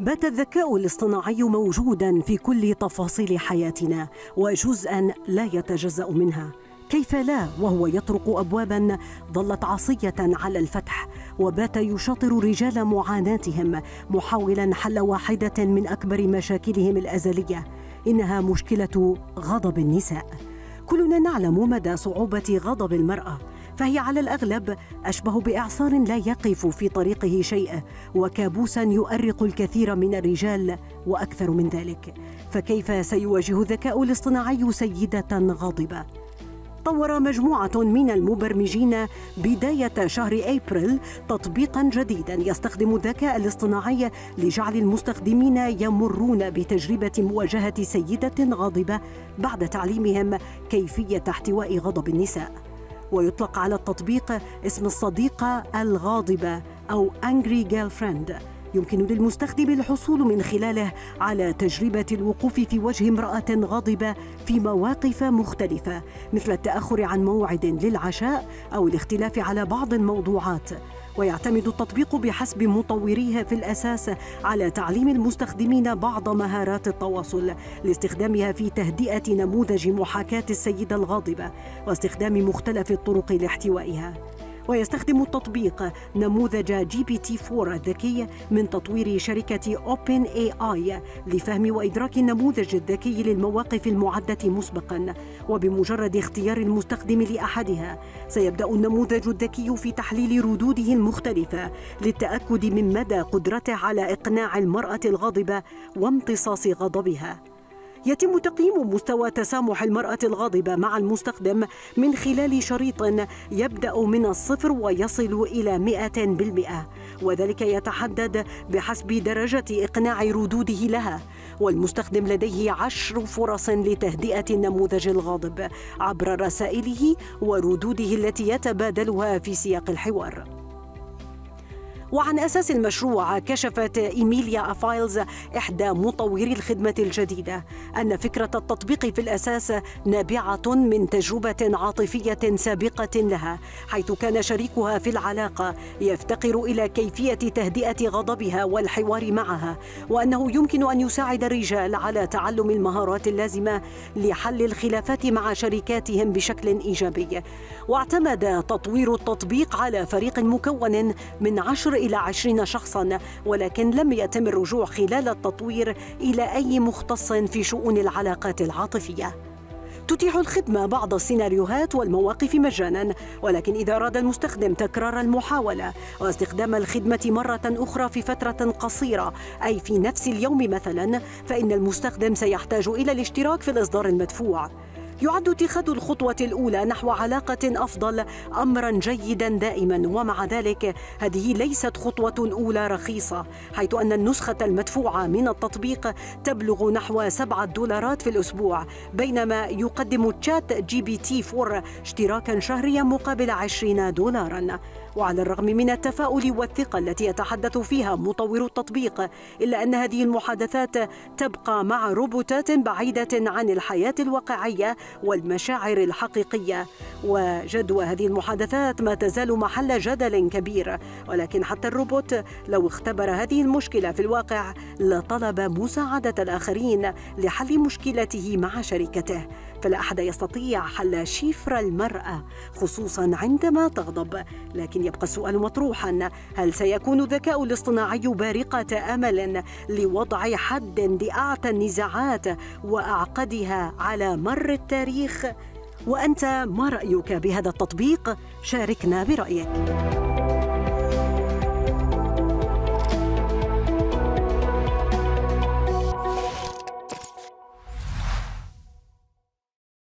بات الذكاء الاصطناعي موجوداً في كل تفاصيل حياتنا وجزءاً لا يتجزأ منها. كيف لا وهو يطرق أبواباً ظلت عصية على الفتح، وبات يشاطر رجال معاناتهم محاولاً حل واحدة من أكبر مشاكلهم الأزلية، إنها مشكلة غضب النساء. كلنا نعلم مدى صعوبة غضب المرأة، فهي على الأغلب أشبه بإعصار لا يقف في طريقه شيء، وكابوساً يؤرق الكثير من الرجال وأكثر من ذلك. فكيف سيواجه الذكاء الاصطناعي سيدة غاضبة؟ طور مجموعة من المبرمجين بداية شهر أبريل تطبيقاً جديداً يستخدم الذكاء الاصطناعي لجعل المستخدمين يمرون بتجربة مواجهة سيدة غاضبة بعد تعليمهم كيفية احتواء غضب النساء. ويطلق على التطبيق اسم الصديقة الغاضبة أو Angry Girlfriend. يمكن للمستخدم الحصول من خلاله على تجربة الوقوف في وجه امرأة غاضبة في مواقف مختلفة، مثل التأخر عن موعد للعشاء أو الاختلاف على بعض الموضوعات. ويعتمد التطبيق بحسب مطوريه في الأساس على تعليم المستخدمين بعض مهارات التواصل لاستخدامها في تهدئة نموذج محاكاة السيدة الغاضبة واستخدام مختلف الطرق لاحتوائها. ويستخدم التطبيق نموذج GPT-4 الذكي من تطوير شركة OpenAI لفهم وإدراك النموذج الذكي للمواقف المعدة مسبقاً، وبمجرد اختيار المستخدم لأحدها سيبدأ النموذج الذكي في تحليل ردوده المختلفة للتأكد من مدى قدرته على إقناع المرأة الغاضبة وامتصاص غضبها. يتم تقييم مستوى تسامح المرأة الغاضبة مع المستخدم من خلال شريط يبدأ من 0 ويصل إلى 100%، وذلك يتحدد بحسب درجة إقناع ردوده لها. والمستخدم لديه 10 فرص لتهدئة النموذج الغاضب عبر رسائله وردوده التي يتبادلها في سياق الحوار. وعن أساس المشروع كشفت إيميليا أفايلز إحدى مطوري الخدمة الجديدة أن فكرة التطبيق في الأساس نابعة من تجربة عاطفية سابقة لها، حيث كان شريكها في العلاقة يفتقر إلى كيفية تهدئة غضبها والحوار معها، وأنه يمكن أن يساعد الرجال على تعلم المهارات اللازمة لحل الخلافات مع شريكاتهم بشكل إيجابي. واعتمد تطوير التطبيق على فريق مكون من 10 إلى 20 شخصاً، ولكن لم يتم الرجوع خلال التطوير إلى أي مختص في شؤون العلاقات العاطفية. تتيح الخدمة بعض السيناريوهات والمواقف مجاناً، ولكن إذا أراد المستخدم تكرار المحاولة واستخدام الخدمة مرة أخرى في فترة قصيرة، أي في نفس اليوم مثلاً، فإن المستخدم سيحتاج إلى الاشتراك في الإصدار المدفوع. يعد اتخاذ الخطوة الأولى نحو علاقة أفضل أمراً جيداً دائماً، ومع ذلك هذه ليست خطوة أولى رخيصة، حيث أن النسخة المدفوعة من التطبيق تبلغ نحو $7 في الأسبوع، بينما يقدم تشات GPT-4 اشتراكاً شهرياً مقابل $20. وعلى الرغم من التفاؤل والثقة التي يتحدث فيها مطور التطبيق، إلا أن هذه المحادثات تبقى مع روبوتات بعيدة عن الحياة الواقعية والمشاعر الحقيقية. وجدوى هذه المحادثات ما تزال محل جدل كبير، ولكن حتى الروبوت لو اختبر هذه المشكلة في الواقع لطلب مساعدة الآخرين لحل مشكلته مع شريكته. فلا أحد يستطيع حل شفر المرأة خصوصاً عندما تغضب. لكن يبقى السؤال مطروحاً: هل سيكون الذكاء الاصطناعي بارقة أمل لوضع حد لأعتى النزاعات وأعقدها على مر التاريخ؟ وأنت ما رأيك بهذا التطبيق؟ شاركنا برأيك.